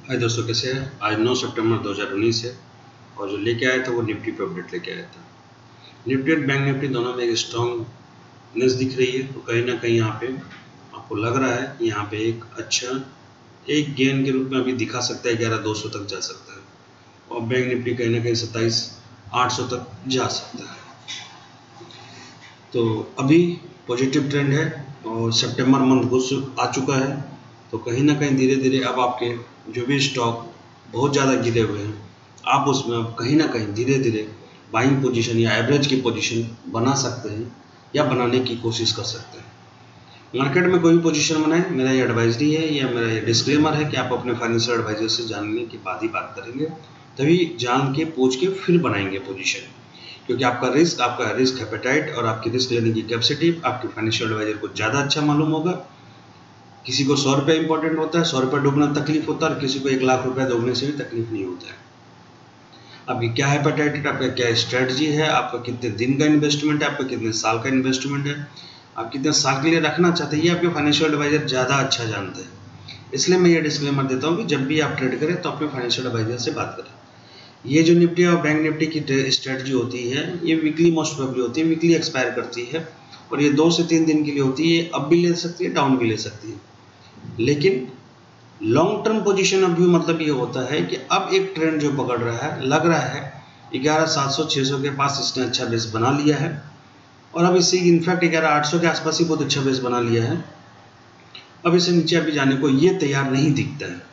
हाय दोस्तों, कैसे हैं? आज 9 सितंबर 2019 है और जो लेके आया था वो निफ्टी पे अपडेट लेके आया था। निफ्टी और बैंक निफ्टी दोनों में एक स्ट्रॉन्गनेस दिख रही है, तो कहीं ना कहीं यहाँ पे आपको लग रहा है कि यहाँ पे एक अच्छा एक गेन के रूप में अभी दिखा सकता है, 11,200 तक जा सकता है और बैंक निफ्टी कहीं ना कहीं 27,800 तक जा सकता है। तो अभी पॉजिटिव ट्रेंड है और सितंबर मंथ घुस आ चुका है, तो कहीं ना कहीं धीरे धीरे अब आपके जो भी स्टॉक बहुत ज़्यादा गिरे हुए हैं, आप उसमें अब कहीं ना कहीं धीरे धीरे बाइंग पोजीशन या एवरेज की पोजीशन बना सकते हैं या बनाने की कोशिश कर सकते हैं। मार्केट में कोई भी पोजीशन बनाए, मेरा ये एडवाइजरी है या मेरा ये डिस्क्लेमर है कि आप अपने फाइनेंशियल एडवाइजर से जानने के बाद ही बात करेंगे, तभी जान के पूछ के फिर बनाएंगे पोजीशन, क्योंकि आपका रिस्क एपेटाइट और आपकी रिस्क लेने की कैपेसिटी आपके फाइनेंशियल एडवाइजर को ज़्यादा अच्छा मालूम होगा। किसी को 100 रुपये इंपॉर्टेंट होता है, 100 रुपये डूबना तकलीफ होता है, और किसी को 1,00,000 रुपये डूबने से भी तकलीफ नहीं होता है। आपकी क्या एपेटाइट, आपका क्या स्ट्रेटजी है, आपका कितने दिन का इन्वेस्टमेंट है, आपका कितने साल का इन्वेस्टमेंट है, आप कितने साल के लिए रखना चाहते हैं, ये आपके फाइनेंशियल एडवाइजर ज़्यादा अच्छा जानते हैं। इसलिए मैं ये डिस्क्लेमर देता हूँ कि जब भी आप ट्रेड करें तो अपने फाइनेंशियल एडवाइजर से बात करें। ये जो निफ्टी और बैंक निफ्टी की स्ट्रेटजी होती है, ये वीकली मोस्ट प्रोबेबली होती है, वीकली एक्सपायर करती है और ये 2 से 3 दिन के लिए होती है। अप भी ले सकती है, डाउन भी ले सकती है, लेकिन लॉन्ग टर्म पोजीशन अभी मतलब ये होता है कि अब एक ट्रेंड जो पकड़ रहा है, लग रहा है 11,700-600 के पास इसने अच्छा बेस बना लिया है और अब इसे इनफैक्ट 11,800 के आसपास ही बहुत अच्छा बेस बना लिया है। अब इसे नीचे अभी जाने को ये तैयार नहीं दिखता है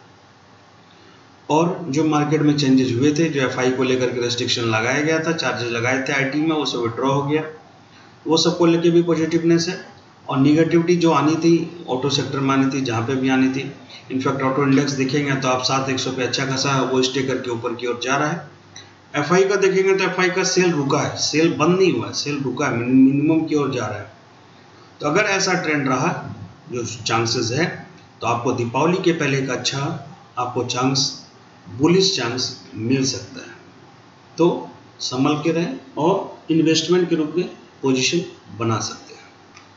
और जो मार्केट में चेंजेस हुए थे, जो एफआई को लेकर के रेस्ट्रिक्शन लगाया गया था, चार्जेस लगाए थे आईटी में, वो सब विड्रॉ हो गया, वो सबको लेके भी पॉजिटिवनेस है। और निगेटिविटी जो आनी थी ऑटो सेक्टर में आनी थी, जहाँ पे भी आनी थी, इनफैक्ट ऑटो इंडेक्स देखेंगे तो आप 7,100 पे अच्छा खासा वो स्टे करके ऊपर की ओर जा रहा है। एफआई का देखेंगे तो एफआई का सेल रुका है, सेल बंद नहीं हुआ है, सेल रुका है, मिनिमम की ओर जा रहा है। तो अगर ऐसा ट्रेंड रहा, जो चांसेस है, तो आपको दीपावली के पहले एक अच्छा आपको चांस, बुलिश चांस मिल सकता है। तो संभल के रहें और इन्वेस्टमेंट के रूप में पोजीशन बना सकते हैं।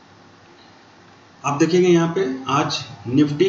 आप देखेंगे यहाँ पे आज निफ्टी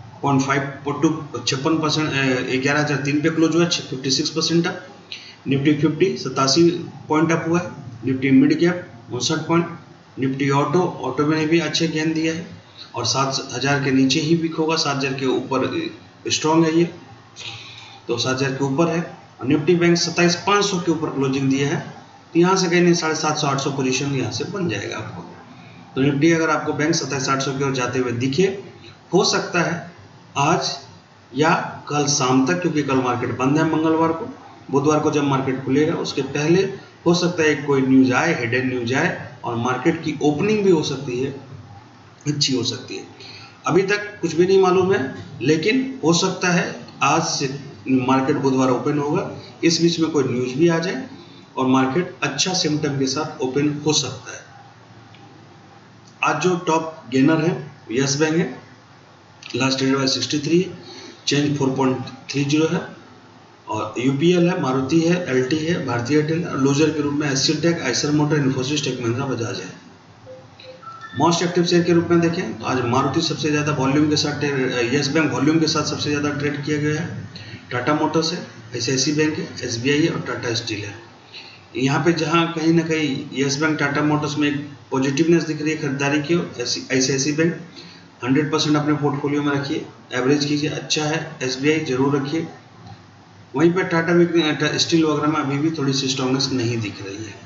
56%, 11,003 पे क्लोज हुआ, 56% अप। निफ्टी 50 87 पॉइंट अप हुआ है। Nifty mid cap 59 point. Nifty auto में भी अच्छे गेन दिया है और 7,000 के नीचे ही वीक होगा, 7,000 के ऊपर स्ट्रॉन्ग है ये, तो 7,000 के ऊपर है। और निफ्टी बैंक 27,500 के ऊपर क्लोजिंग दिया है, तो यहाँ से कहीं नहीं 750-800 पोजीशन यहाँ से बन जाएगा आपको। तो निफ्टी अगर आपको बैंक 27,800 की ओर जाते हुए दिखे, हो सकता है आज या कल शाम तक, क्योंकि कल मार्केट बंद है मंगलवार को, बुधवार को जब मार्केट खुलेगा उसके पहले हो सकता है कोई न्यूज आए, हिडन न्यूज आए और मार्केट की ओपनिंग भी हो सकती है, अच्छी हो सकती है। अभी तक कुछ भी नहीं मालूम है, लेकिन हो सकता है आज से मार्केट बुधवार ओपन होगा, इस बीच में कोई न्यूज भी आ जाए और मार्केट अच्छा सिम्टम के साथ ओपन हो सकता है। आज जो टॉप गेनर है यस बैंक है, लास्ट ट्रेड वाइज 63 है, चेंज 4.30 है, और यूपीएल है, मारुति है, एलटी है, भारतीय एयरटेल है, लूजर के रूप में एससी टेक, Eicher Motor, Infosys, Tech Mahindra, Bajaj है। मोस्ट एक्टिव शेयर के रूप में देखें तो आज मारुति सबसे ज़्यादा वॉल्यूम के साथ, यस बैंक वॉल्यूम के साथ सबसे ज़्यादा ट्रेड किया गया है, टाटा मोटर्स है, ICICI बैंक है, SBI है और टाटा स्टील है। यहाँ पे जहाँ कहीं ना कहीं यस बैंक, टाटा मोटर्स में एक पॉजिटिवनेस दिख रही है खरीदारी की, ICICI बैंक 100% अपने पोर्टफोलियो में रखिए, एवरेज कीजिए, अच्छा है। SBI जरूर रखिए। वहीं पर टाटा स्टील वगैरह में अभी भी थोड़ी सी स्ट्रॉन्गनेस नहीं दिख रही है।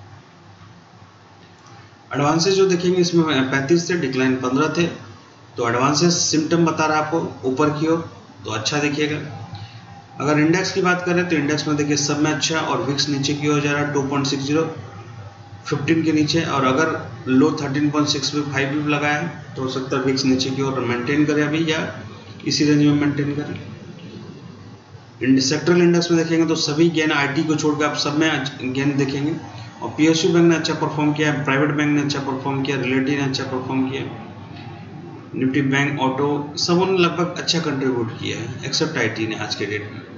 एडवांसेस जो देखेंगे इसमें 35 थे, डिक्लाइन 15 थे, तो एडवांसेस सिम्टम बता रहा है आपको ऊपर की ओर, तो अच्छा देखिएगा। अगर इंडेक्स की बात करें तो इंडेक्स में देखिए सब में अच्छा, और विक्स नीचे की ओर जा रहा है 2.60, 15 के नीचे, और अगर लो 13.65 भी लगाया है तो हो सकता है विक्स नीचे की ओर मेंटेन करे अभी, या इसी रेंज में मेंटेन करें। सेक्टरल इंडेक्स में देखेंगे तो सभी गेन, आईटी को छोड़कर आप सब में गेन देखेंगे, और PSU बैंक ने अच्छा परफॉर्म किया, प्राइवेट बैंक ने अच्छा परफॉर्म किया, रिलेटिव ने अच्छा परफॉर्म किया, निफ्टी बैंक, ऑटो, सब ने लगभग अच्छा कंट्रीब्यूट किया है एक्सेप्ट आईटी ने आज के डेट में।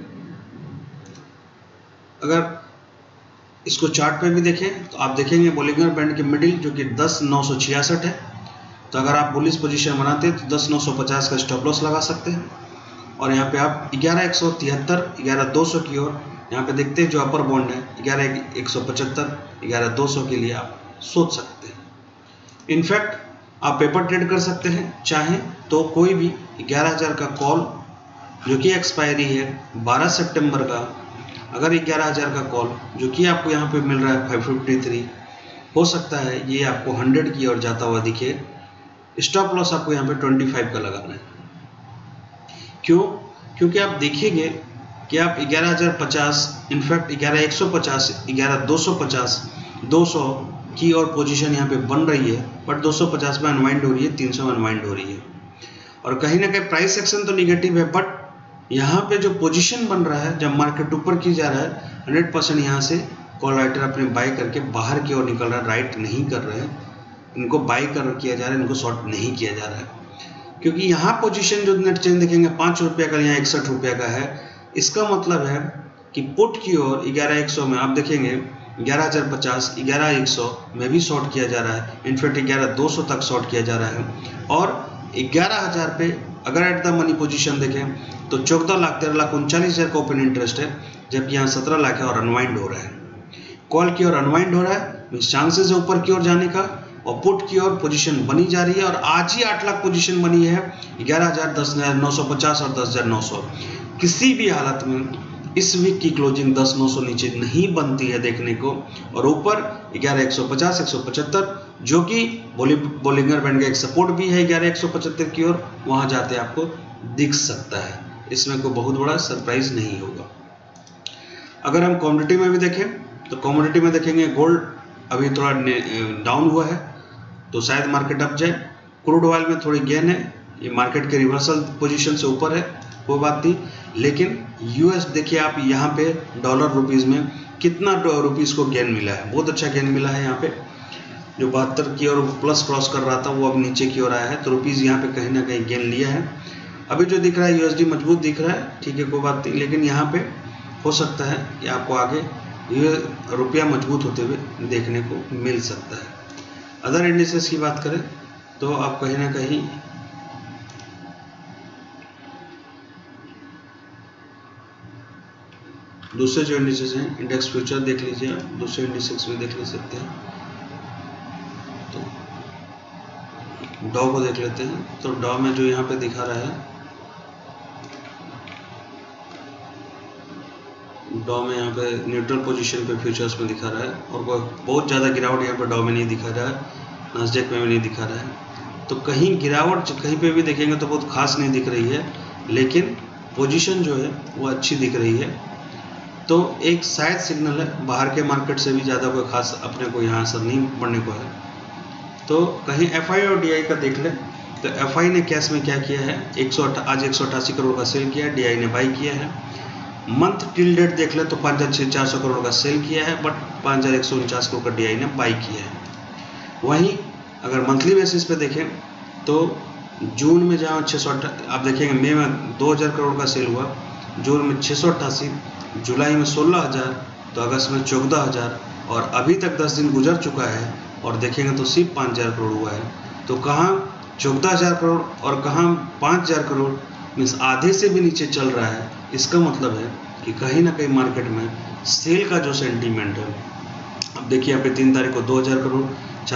अगर इसको चार्ट पे भी देखें तो आप देखेंगे बोलिंगर बैंड के मिडिल जो कि 10,966 है, तो अगर आप बुलिश पोजीशन बनाते हैं तो 10,950 का स्टॉप लॉस लगा सकते हैं, और यहाँ पे आप 11,173, 11,200 की ओर यहाँ पे देखते हैं जो अपर बॉन्ड है 11,175, 11,200 के लिए आप सोच सकते हैं। इनफैक्ट आप पेपर ट्रेड कर सकते हैं, चाहें तो कोई भी 11,000 का कॉल जो कि एक्सपायरी है 12 सितंबर का, अगर 11,000 का कॉल जो कि आपको यहाँ पे मिल रहा है 553, हो सकता है ये आपको 100 की ओर जाता हुआ दिखे। स्टॉप लॉस आपको यहाँ पे 25 का लगाना है। क्यों? क्योंकि आप देखिएगे कि आप 11,050, इनफैक्ट 11,150, 11,250, 200 की और पोजीशन यहाँ पे बन रही है, बट 250 में अनवाइंड हो रही है, 300 में अनवाइंड हो रही है, और कहीं ना कहीं प्राइस एक्शन तो निगेटिव है, बट यहाँ पे जो पोजीशन बन रहा है जब मार्केट ऊपर की जा रहा है 100% यहाँ से कॉल राइटर अपने बाय करके बाहर की ओर निकल रहा है, राइट नहीं कर रहे हैं, इनको बाय किया जा रहा है, इनको शॉर्ट नहीं किया जा रहा है। क्योंकि यहाँ पोजीशन जो नेट चेंज देखेंगे 5 रुपये का, यहाँ 61 रुपये का है, इसका मतलब है कि पुट की ओर 11,100 में आप देखेंगे 11,050, 11,100 में भी शॉर्ट किया जा रहा है, इनफैक्ट 11,200 तक शॉर्ट किया जा रहा है, और 11,000 पे अगर एट द मनी पोजीशन देखें तो 14 लाख 13 लाख 39,000 का ओपन इंटरेस्ट है, जबकि यहाँ 17 लाख है और अनवाइंड हो रहा है, कॉल की ओर अनवाइंड हो रहा है, चांसेस है ऊपर की ओर जाने का, और पुट की ओर पोजीशन बनी जा रही है, और आज ही 8 लाख पोजीशन बनी है 11,000, 10,950 और 10,900। किसी भी हालत में इस वीक की क्लोजिंग 10,900 नीचे नहीं बनती है देखने को, और ऊपर 11,150, 175 जो कि बोलिंगर बैंड का एक सपोर्ट भी है 11,175 की ओर, वहां जाते आपको दिख सकता है, इसमें कोई बहुत बड़ा सरप्राइज नहीं होगा। अगर हम कमोडिटी में भी देखें तो कमोडिटी में देखेंगे गोल्ड अभी थोड़ा डाउन हुआ है, तो शायद मार्केट अप जाए। क्रूड ऑयल में थोड़ी गेन है, ये मार्केट के रिवर्सल पोजीशन से ऊपर है, कोई बात नहीं, लेकिन यूएस देखिए आप यहाँ पे डॉलर रुपीज़ में कितना रुपीज़ को गेन मिला है, बहुत अच्छा गेन मिला है। यहाँ पे जो 72 की ओर प्लस क्रॉस कर रहा था वो अब नीचे की ओर आया है, तो रुपीज़ यहाँ पे कहीं ना कहीं गेन लिया है। अभी जो दिख रहा है यूएसडी मजबूत दिख रहा है, ठीक है कोई बात नहीं, लेकिन यहाँ पे हो सकता है कि आपको आगे ये रुपया मजबूत होते हुए देखने को मिल सकता है। अदर इंडिसेस की बात करें तो आप कहीं ना कहीं दूसरे जो इंडिसेस हैं, इंडेक्स फ्यूचर देख लीजिए आप, दूसरे इंडिसेस में देख ले सकते हैं, तो डॉ को देख लेते हैं। तो डॉ में जो यहाँ पे दिखा रहा है, डॉ में यहाँ पे न्यूट्रल पोजीशन पे फ्यूचर्स में दिखा रहा है, और बहुत ज़्यादा गिरावट यहाँ पे डॉ में नहीं दिखा रहा है, नास्डेक में भी नहीं दिखा रहा है। तो कहीं गिरावट कहीं पे भी देखेंगे तो बहुत खास नहीं दिख रही है, लेकिन पोजीशन जो है वो अच्छी दिख रही है। तो एक शायद सिग्नल है, बाहर के मार्केट से भी ज़्यादा कोई खास अपने को यहाँ असर नहीं पड़ने को है। तो कहीं एफआई और डीआई का देख लें तो एफआई ने कैश में क्या किया है, आज 188 करोड़ का सेल किया है, डीआई ने बाई किया है। मंथ टिल डेट देख ले तो 5,400 करोड़ का सेल किया है, बट 5,149 करोड़ का डीआई ने बाई किया है। वहीं अगर मंथली बेसिस पे देखें तो जून में जहाँ 688, आप देखेंगे मई में 2,000 करोड़ का सेल हुआ, जून में 688, जुलाई में 16,000, तो अगस्त में 14,000, और अभी तक 10 दिन गुजर चुका है और देखेंगे तो सिर्फ 5,000 करोड़ हुआ है। तो कहाँ 14,000 करोड़ और कहाँ 5,000 करोड़, मीन्स आधे से भी नीचे चल रहा है। इसका मतलब है कि कहीं ना कहीं मार्केट में सेल का जो सेंटीमेंट है, अब देखिए यहाँ पे 3 तारीख को 2,000 करोड़,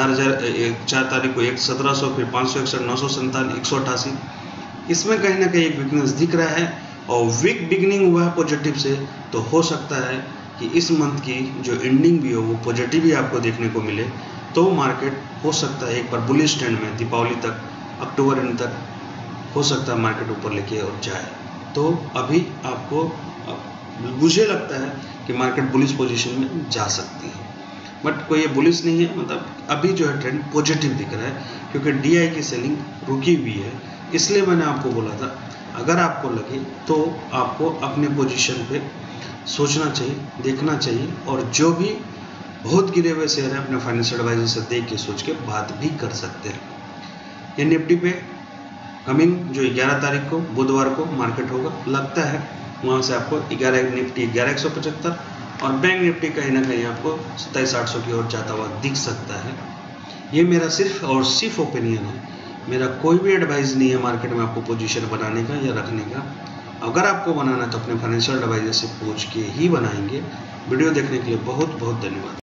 4 तारीख को 1,700, फिर 561, 957, 188, इसमें कहीं ना कहीं एक वीकनेस दिख रहा है, और वीक बिगनिंग हुआ है पॉजिटिव से, तो हो सकता है कि इस मंथ की जो एंडिंग भी हो वो पॉजिटिव ही आपको देखने को मिले। तो मार्केट हो सकता है एक बार बुलिश ट्रेंड में दीपावली तक, अक्टूबर एंड तक हो सकता है मार्केट ऊपर लेके और जाए। तो अभी आपको मुझे लगता है कि मार्केट बुलिश पोजीशन में जा सकती है, बट कोई ये बुलिश नहीं है, मतलब अभी जो है ट्रेंड पॉजिटिव दिख रहा है, क्योंकि डीआई की सेलिंग रुकी हुई है। इसलिए मैंने आपको बोला था अगर आपको लगे तो आपको अपने पोजीशन पे सोचना चाहिए, देखना चाहिए, और जो भी बहुत गिरे हुए शेयर है अपने फाइनेंशियल एडवाइजर से देख के सोच के बात भी कर सकते हैं। ये निफ्टी पे कमिंग जो 11 तारीख को बुधवार को मार्केट होगा, लगता है वहाँ से आपको निफ्टी 11,175 और बैंक निफ्टी कहीं ना कहीं आपको 27,800 की ओर जाता हुआ दिख सकता है। ये मेरा सिर्फ और सिर्फ ओपिनियन है, मेरा कोई भी एडवाइस नहीं है मार्केट में आपको पोजीशन बनाने का या रखने का। अगर आपको बनाना है तो अपने फाइनेंशियल एडवाइजर से पूछ के ही बनाएंगे। वीडियो देखने के लिए बहुत बहुत धन्यवाद।